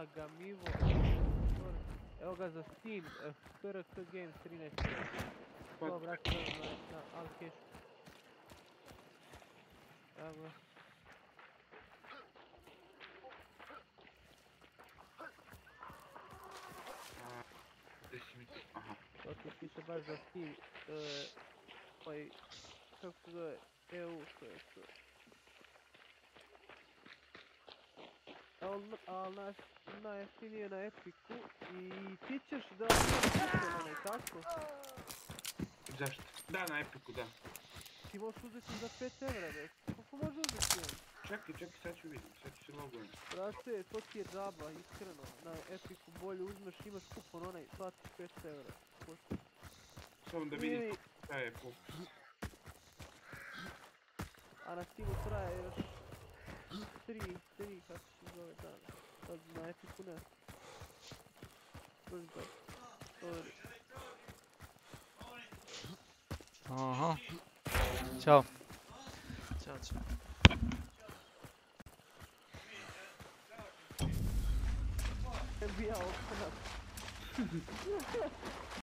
ga Mivo. Evo ga za Steam, HRK Games 13. To brate na Alcash. Evo ga. Gdje si mi to? Aha. To ti piše baš za Steam. Ovaj, kako se zove, EU, što je to? Ali najjeftinije na Epiku i ti ćeš da imaš onaj, tako? Zašto? Da, na Epiku, da. Ti možeš uzeti za 5 evra, već. Koliko može uzeti on? Čekaj, sad ću vidim, sad ću se logujem. Brate, to ti je džaba, iskreno. Na Epiku bolje uzmeš, imaš kupon onaj, platiš 5 evra. Samo da vidim šta je po... A na Steamu traje još 3, kako se zove dana. Sad na Epiku ne. Brzo, sorry. Aha. Ćao. Ćao, ćao. NBA opstanak.